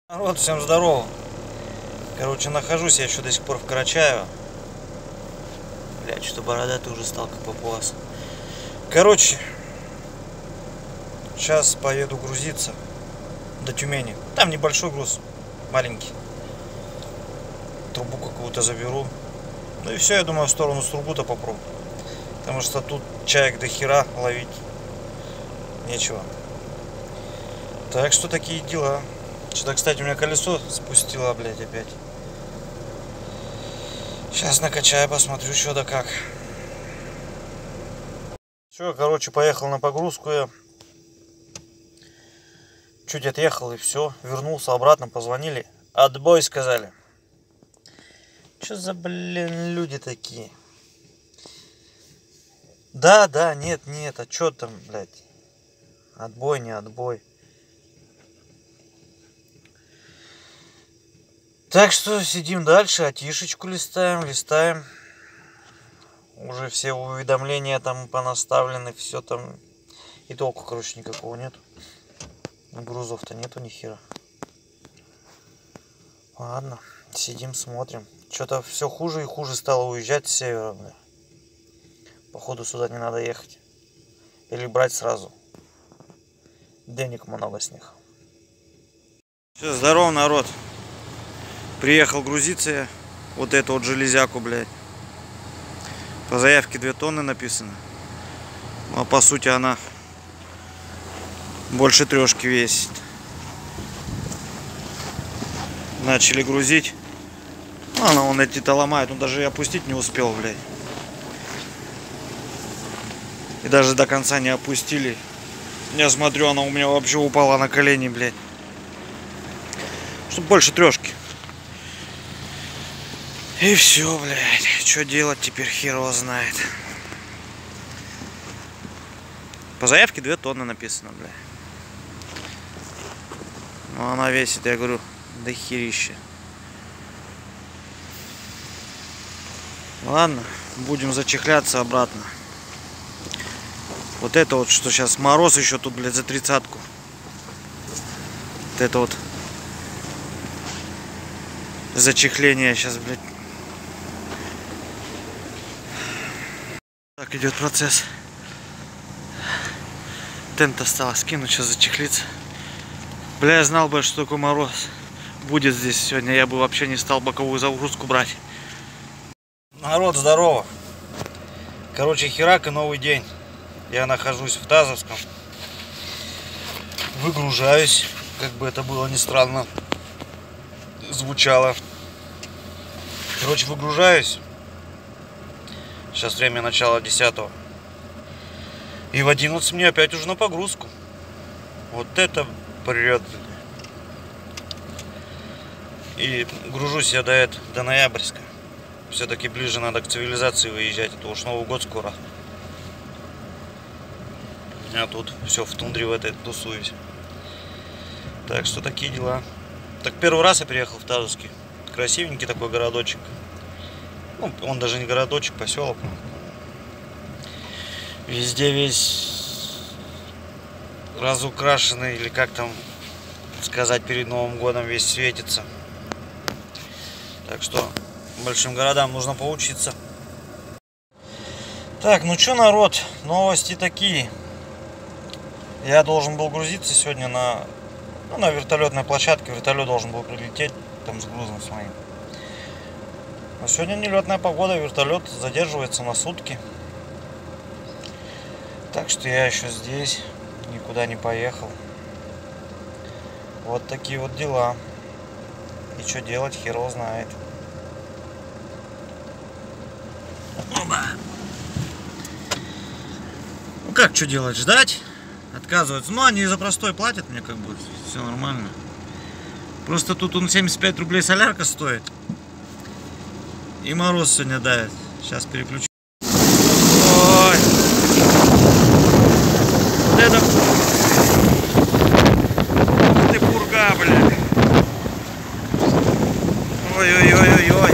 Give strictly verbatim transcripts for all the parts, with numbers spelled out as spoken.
Народ, всем здорово. Короче, нахожусь я еще до сих пор в Карачаево. Блядь, что бородатый уже стал как папуас. Короче, сейчас поеду грузиться до Тюмени. Там небольшой груз, маленький. Трубу какую-то заберу. Ну и все, я думаю, в сторону Сургута попробую. Потому что тут чаек до хера ловить нечего. Так что такие дела. Что-то, кстати, у меня колесо спустило, блядь, опять. Сейчас накачаю, посмотрю, что да как. Все, короче, поехал на погрузку я. Чуть отъехал и все. Вернулся обратно, позвонили. Отбой сказали. Что за, блин, люди такие? Да, да, нет, нет, а что там, блядь? Отбой, не отбой. Так что сидим дальше, атишечку листаем, листаем. Уже все уведомления там понаставлены, все там. И толку, короче, никакого нету. Грузов-то нету ни хера. Ладно, сидим, смотрим. Что-то все хуже и хуже стало уезжать с севера. Бля. Походу сюда не надо ехать. Или брать сразу. Денег много с них. Все, здорово, народ. Приехал грузиться я. Вот эту вот железяку, блядь. По заявке две тонны написано. А по сути она больше трешки весит. Начали грузить. Она вон эти-то ломает. Он даже и опустить не успел, блядь. И даже до конца не опустили. Я смотрю, она у меня вообще упала на колени, блядь. Чтоб больше трешки. И все, блядь. Что делать теперь, хер его знает. По заявке две тонны написано, блядь. Но она весит, я говорю, до херища. Ладно, будем зачехляться обратно. Вот это вот, что сейчас мороз еще тут, блядь, за тридцатку. Вот это вот зачехление сейчас, блядь. Так идет процесс. Тент осталось скинуть, сейчас зачехлиться. Бля, я знал бы, что такой мороз будет здесь сегодня, я бы вообще не стал боковую загрузку брать. Народ, здорово. Короче, херак и новый день. Я нахожусь в Тазовском. Выгружаюсь, как бы это было ни странно звучало. Короче, выгружаюсь. Сейчас время начала десятого. И в одиннадцать мне опять уже на погрузку. Вот это прет. И гружусь я до этого, до Ноябрьска. Все-таки ближе надо к цивилизации выезжать. Это уж Новый год скоро. А тут все в тундре в этой тусуюсь. Так что такие дела. Так первый раз я приехал в Тазовский. Красивенький такой городочек. Ну, он даже не городочек, поселок. Везде весь разукрашенный, или как там сказать, перед Новым годом весь светится. Так что большим городам нужно поучиться. Так, ну что, народ, новости такие. Я должен был грузиться сегодня на, ну, на вертолетной площадке. Вертолет должен был прилететь там с грузом с моим. Но сегодня нелетная погода, вертолет задерживается на сутки. Так что я еще здесь, никуда не поехал. Вот такие вот дела. И что делать, хер его знает. Оба. Ну как что делать, ждать? Отказываются. Ну они за простой платят мне, как бы все нормально. Просто тут он семьдесят пять рублей солярка стоит. И мороз сегодня давит. Сейчас переключу. Ой. Вот это... Ух ты, пурга, бля. Ой-ой-ой-ой-ой.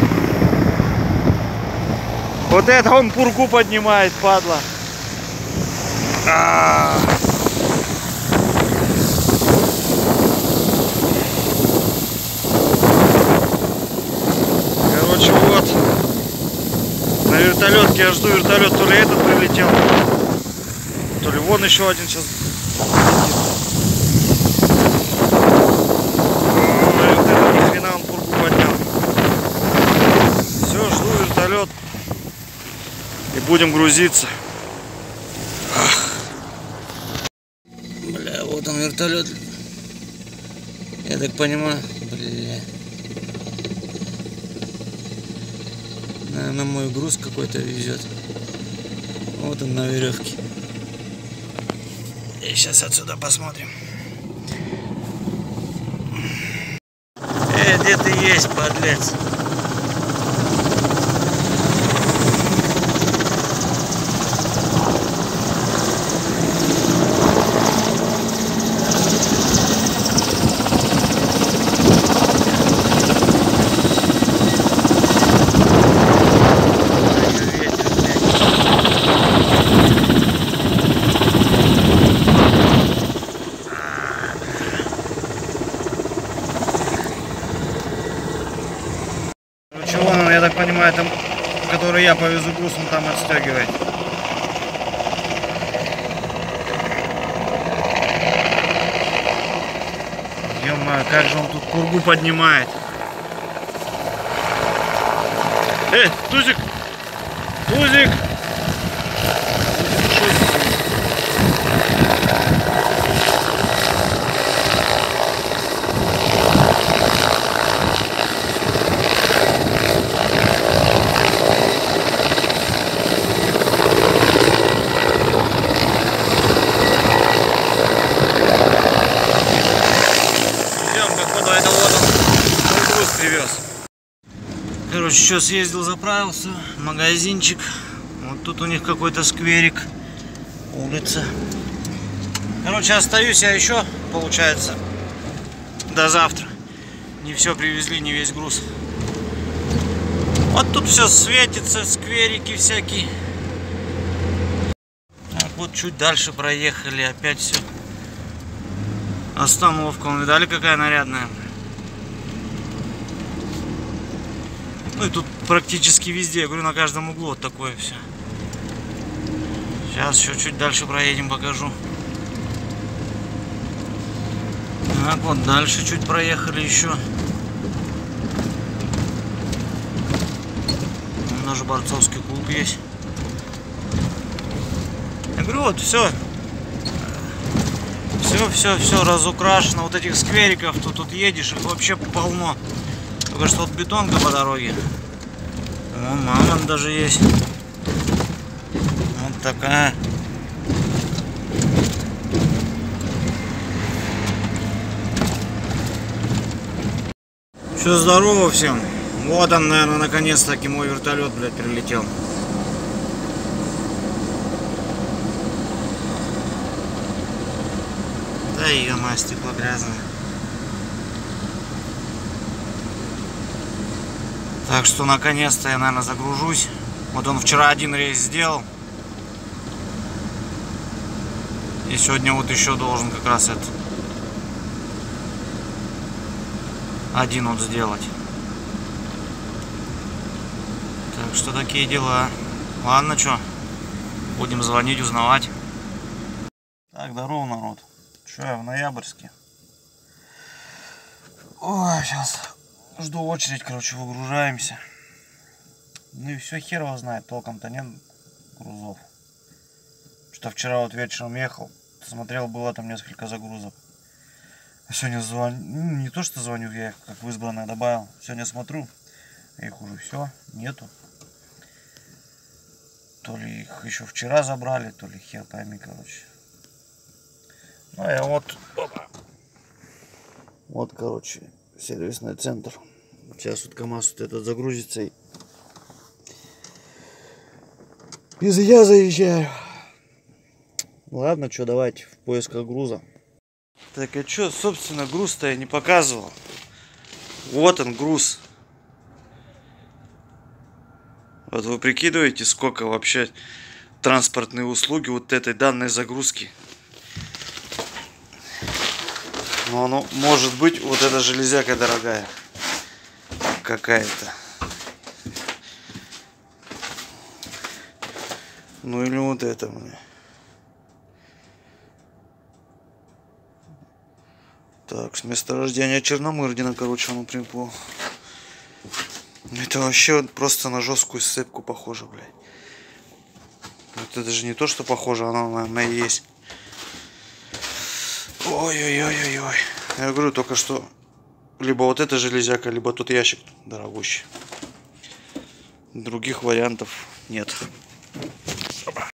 Вот это он пургу поднимает, падла. А -а -а. Короче, вот на вертолетке я жду вертолет, то ли этот прилетел, то ли вон еще один сейчас. Ой, вот это ни хрена он пургу поднял. Все, жду вертолет и будем грузиться. Ах. Бля, вот он вертолет. Я так понимаю, бля. Наверное, мой груз какой-то везет. Вот он на веревке. И сейчас отсюда посмотрим. Э, где ты есть, подлец? Я так понимаю, там, который я повезу груз, он там отстегивает. Ё-моё, как же он тут пургу поднимает. Эй, Тузик! Тузик! Короче, еще съездил, заправился, магазинчик. Вот тут у них какой-то скверик, улица. Короче, остаюсь я еще, получается, до завтра. Не все привезли, не весь груз. Вот тут все светится, скверики всякие. Так, вот чуть дальше проехали, опять все. Остановка, вы видали, какая нарядная? Ну и тут практически везде, я говорю, на каждом углу вот такое все. Сейчас еще чуть дальше проедем, покажу. Так, вот дальше чуть проехали еще. Вон даже борцовский клуб есть. Я говорю, вот все. Все, все, все разукрашено. Вот этих сквериков, тут, тут едешь, их вообще полно. Только что вот бетонка по дороге. Вон мамонт даже есть. Вот такая. Все, здорово всем. Вот он, наверное, наконец-таки мой вертолет, блядь, прилетел. Да ее мать, стекло грязное. Так что наконец-то я, наверное, загружусь. Вот он вчера один рейс сделал. И сегодня вот еще должен как раз это один вот сделать. Так что такие дела. Ладно, что, будем звонить, узнавать. Так, здорово, народ. Что я в Ноябрьске? Ой, сейчас жду очередь, короче, выгружаемся. Ну и все, хер его знает, толком-то нет грузов. Что вчера вот вечером ехал, смотрел, было там несколько загрузок. А сегодня звоню, ну, не то что звоню, я их как в избранное добавил. Сегодня смотрю, их уже все, нету. То ли их еще вчера забрали, то ли хер пойми, короче. Ну я вот, опа. Вот, короче, сервисный центр. Сейчас вот КамАЗ вот этот загрузится и... И я заезжаю. Ладно, что, давайте в поисках груза. Так, а что, собственно, груз-то я не показывал. Вот он, груз. Вот вы прикидываете, сколько вообще транспортные услуги вот этой данной загрузки. Но оно может быть, вот эта железяка дорогая какая-то. Ну или вот это мне. Так, с месторождения Черномырдина, короче, оно припло. Это вообще просто на жесткую сцепку похоже, блядь. Вот это же не то, что похоже, оно, наверное, есть. Ой-ой-ой-ой-ой. Я говорю только что либо вот эта железяка, либо тот ящик дорогущий. Других вариантов нет.